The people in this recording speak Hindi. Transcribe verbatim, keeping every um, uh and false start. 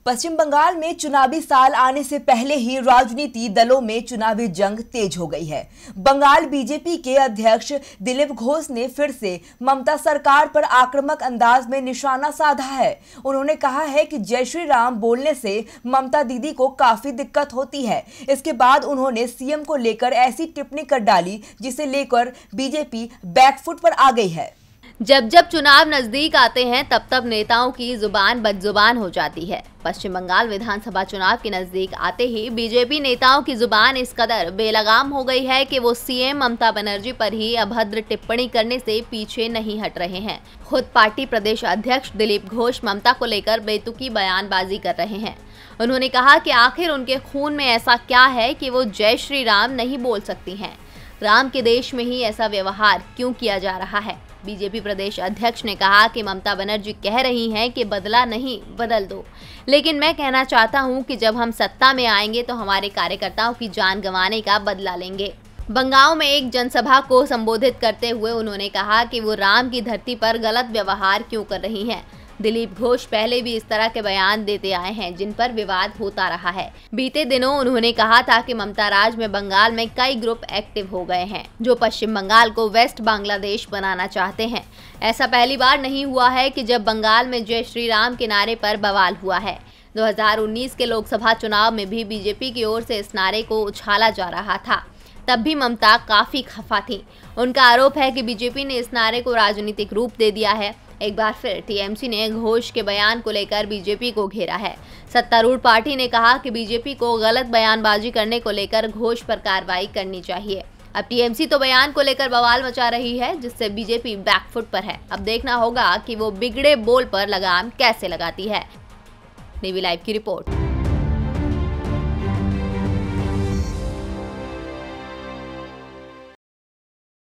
पश्चिम बंगाल में चुनावी साल आने से पहले ही राजनीति दलों में चुनावी जंग तेज हो गई है। बंगाल बीजेपी के अध्यक्ष दिलीप घोष ने फिर से ममता सरकार पर आक्रामक अंदाज में निशाना साधा है। उन्होंने कहा है कि जय श्री राम बोलने से ममता दीदी को काफी दिक्कत होती है। इसके बाद उन्होंने सीएम को लेकर ऐसी टिप्पणी कर डाली जिसे लेकर बीजेपी बैकफुट पर आ गई है। जब जब चुनाव नजदीक आते हैं तब तब नेताओं की जुबान बदजुबान हो जाती है। पश्चिम बंगाल विधानसभा चुनाव के नजदीक आते ही बीजेपी नेताओं की जुबान इस कदर बेलगाम हो गई है कि वो सीएम ममता बनर्जी पर ही अभद्र टिप्पणी करने से पीछे नहीं हट रहे हैं। खुद पार्टी प्रदेश अध्यक्ष दिलीप घोष ममता को लेकर बेतुकी बयानबाजी कर रहे हैं। उन्होंने कहा कि आखिर उनके खून में ऐसा क्या है कि वो जय श्री राम नहीं बोल सकती हैं। राम के देश में ही ऐसा व्यवहार क्यों किया जा रहा है। बीजेपी प्रदेश अध्यक्ष ने कहा कि ममता बनर्जी कह रही हैं कि बदला नहीं बदल दो, लेकिन मैं कहना चाहता हूं कि जब हम सत्ता में आएंगे तो हमारे कार्यकर्ताओं की जान गंवाने का बदला लेंगे। बंगाल में एक जनसभा को संबोधित करते हुए उन्होंने कहा कि वो राम की धरती पर गलत व्यवहार क्यों कर रही हैं। दिलीप घोष पहले भी इस तरह के बयान देते आए हैं जिन पर विवाद होता रहा है। बीते दिनों उन्होंने कहा था कि ममता राज में बंगाल में कई ग्रुप एक्टिव हो गए हैं जो पश्चिम बंगाल को वेस्ट बांग्लादेश बनाना चाहते हैं। ऐसा पहली बार नहीं हुआ है कि जब बंगाल में जय श्री राम के नारे पर बवाल हुआ है। दो हज़ार उन्नीस के लोकसभा चुनाव में भी बीजेपी की ओर से इस नारे को उछाला जा रहा था। तब भी ममता काफी खफा थी। उनका आरोप है कि बीजेपी ने इस नारे को राजनीतिक रूप दे दिया है। एक बार फिर टीएमसी ने घोष के बयान को लेकर बीजेपी को घेरा है। सत्तारूढ़ पार्टी ने कहा कि बीजेपी को गलत बयानबाजी करने को लेकर घोष पर कार्रवाई करनी चाहिए। अब टीएमसी तो बयान को लेकर बवाल मचा रही है, जिससे बीजेपी बैकफुट पर है। अब देखना होगा कि वो बिगड़े बोल पर लगाम कैसे लगाती है। डीबी लाइव की रिपोर्ट।